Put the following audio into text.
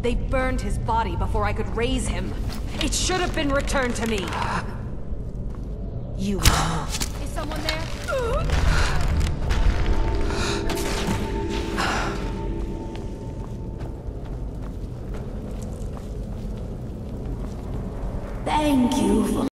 They burned his body before I could raise him. It should have been returned to me. You know. Is someone there? Thank you for